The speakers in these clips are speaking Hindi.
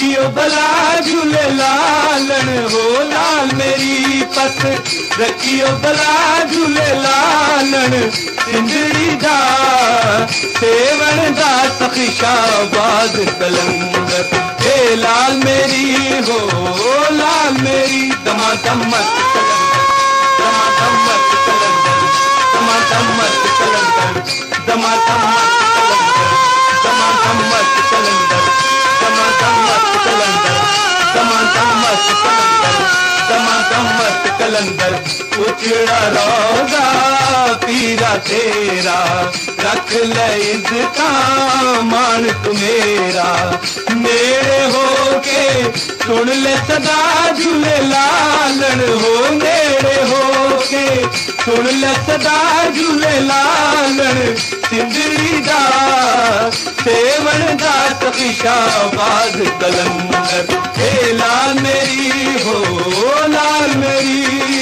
रखियो भला झूले लालन हो लाल मेरी पत रखियो भला झूले लालन सिंधड़ी दा सेवन दा सखीशाबाद कलंदर हे लाल मेरी हो लाल मेरी दमादम मस्त कलंदर दमादम मस्त कलंदर दमादम मस्त कलंदर दमादम मस्त कलंदर दमादम मस्त कलंदर दमादम मस्त कलंदर उचड़ा रोजा पीरा तेरा रख ले इज्जता मान तू मेरा मेरे हो के सुन ले सदा झूले लालन हो मेरे हो के सुन ले सदा झूले लालन सिंधड़ी दा सेवन दा सखीशाबाद कलंदर हे लाल मेरी हो लाल मेरी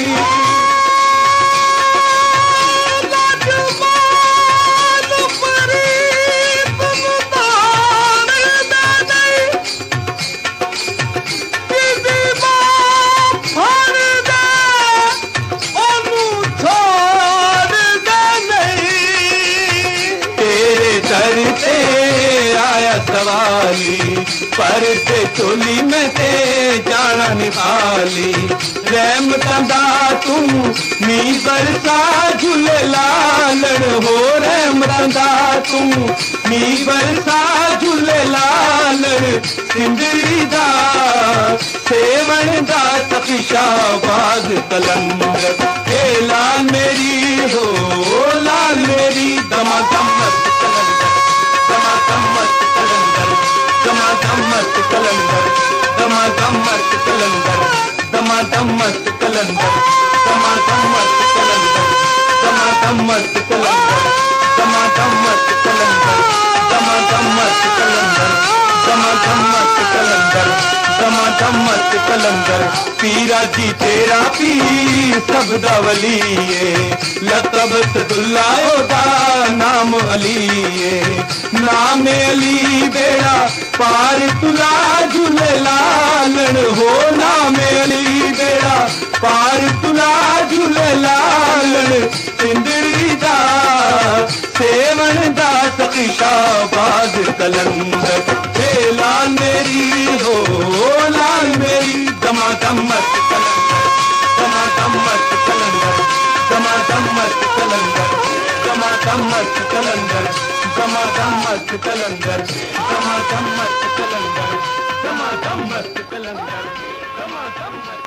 पर ते चोली में ते जाना निकाली रहमतां दा तू नी बरसा झूले लालन हो रहमतां दा तू नी बरसा झूले लालन सिंधड़ी दा सेवन दा सखीशाबाद कलंदर हे लाल मेरी हो लाल मेरी दमादम मस्त कलंदर दमादम मस्त कलंदर दमादम मस्त कलंदर दमादम मस्त कलंदर दमादम मस्त कलंदर दमादम मस्त कलंदर दमादम मस्त कलंदर दमादम मस्त कलंदर दमादम मस्त कलंदर दमादम मस्त कलंदर दमादम मस्त कलंदर पीरा जी तेरा पीर सबदा वली लक़ब सदुल्ला ओदा नाम अली नाम अली बेड़ा पार तुला झूले लालन हो नाम अली बेड़ा पार तुला झूले लालन सिंधड़ी दा सेवन दा सखीशाबाद कलंदर हे लाल मेरी हो लाल मेरी दमादम मस्त कलंदर दमादम मस्त कलंदर दमादम मस्त कलंदर दमादम मस्त कलंदर दमादम मस्त कलंदर दमादम मस्त कलंदर दमादम मस्त कलंदर दमादम